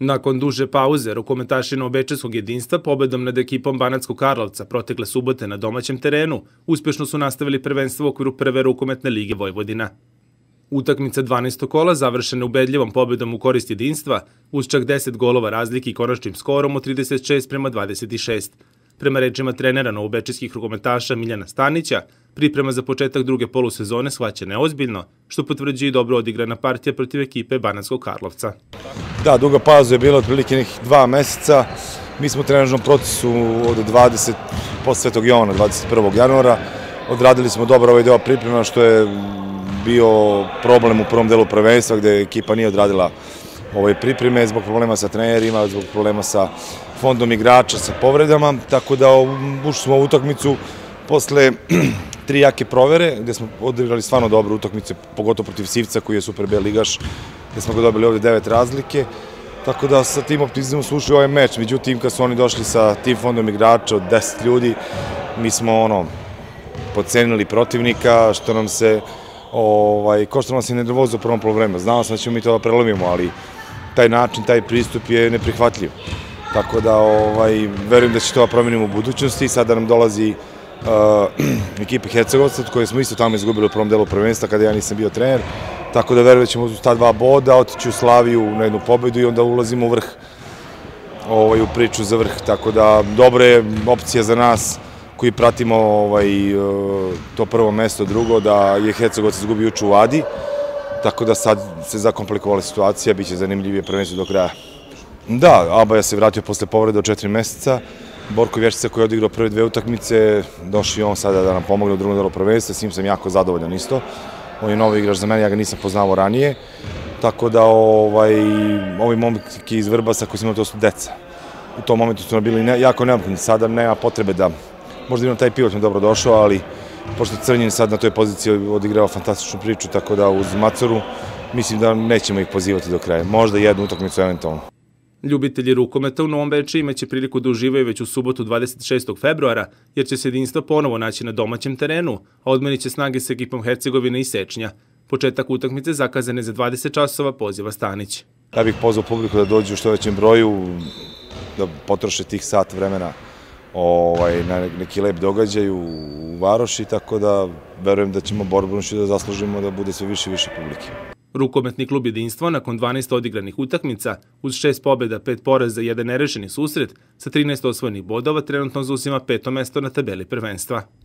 Nakon duže pauze, rukometaši Novobečičkog jedinstva pobedom nad ekipom Banatskog Karlovca protekle subote na domaćem terenu uspešno su nastavili prvenstvo u okviru prve rukometne lige Vojvodina. Utakmica 12. kola završena ubedljivom pobedom u korist jedinstva uz čak 10 golova razlike i konačnim skorom od 36:26. Prema rečima trenera novobečičkih rukometaša Miljana Stanića, priprema za početak druge polusezone shvaćena je ozbiljno, što potvrđuje i dobro odigrana partija protiv ekipe Banatskog Karlovca. Da, duga pauza je bila otprilike nekih 2 meseca. Mi smo u trenažnom procesu od posle Svetog Jovana, 21. januara. Odradili smo dobro ovaj deo priprema, što je bio problem u prvom delu prvenstva, gde ekipa nije odradila ove pripreme zbog problema sa trenerima, zbog problema sa fondom igrača, sa povredama, tako da ušli smo u utakmicu posle 3 jake provere, gde smo odigrali stvarno dobre utakmice, pogotovo protiv Sivca, koji je super B ligaš, gde smo ga dobili ovde 9 razlike, tako da sa tim optimizmom smo ušli u ovaj meč. Međutim, kad su oni došli sa tim fondom igrača od 10 ljudi, mi smo podcenili protivnika, što nam se koštalo nas i nervoza u prvom problemu. Znao sam da ćemo mi to da prelomimo, ali taj način, taj pristup je neprihvatljiv. Tako da verujem da će to da promenimo u budućnosti. Sada nam dolazi ekipa Hercegovca, koje smo isto tamo izgubili u prvom delu prvenstva kada ja nisam bio trener. Tako da verujem da ćemo uz ta 2 boda otići u Slaviju na jednu pobedu i onda ulazimo u vrh, u priču za vrh. Tako da dobra je opcija za nas koji pratimo to prvo mesto, drugo, da je Hercegovac izgubio juče u Adi, tako da sad se zakomplikovala situacija, bit će zanimljivije prvenstvo do kraja. Da, Abaja se vratio posle povrede od 4 meseca, Borko Vješica koji je odigrao prve 2 utakmice, došao i on sada da nam pomogne u drugom delu prvenstva, s njim sam jako zadovoljan isto. On je novi igrač za mene, ja ga nisam poznavao ranije, tako da ovi momci iz Vrbasa koji su imali, to su deca. U tom momentu su nam bili jako neophodni, sada nema potrebe da možda imam taj pivot mi dobro došao, ali pošto Crnjin sad na toj poziciji odigrao fantastičnu priču, tako da uz Macoru mislim da nećemo ih pozivati do kraja. Možda jednu utakmicu eventualno. Ljubitelji rukometa u Novom Beču imaće priliku da uživaju već u subotu 26. februara, jer će se jedinstvo ponovo naći na domaćem terenu, a odmenit će snage sa ekipom Hercegovine i Sečnja. Početak utakmice zakazan je za 20 časova, poziva Stanić. Ja bih pozvao publiku da dođu u što većem broju, da potroše tih sat vremena na neki lep događaj u varoši, tako da verujem da ćemo borbenući da zaslužimo da bude sve više i više publike. Rukometni klub Jedinstvo nakon 12 odigranih utakmica, uz 6 pobjeda, 5 poraza i 1 nerešeni susret, sa 13 osvojenih bodova trenutno zauzima 5. mesto na tabeli prvenstva.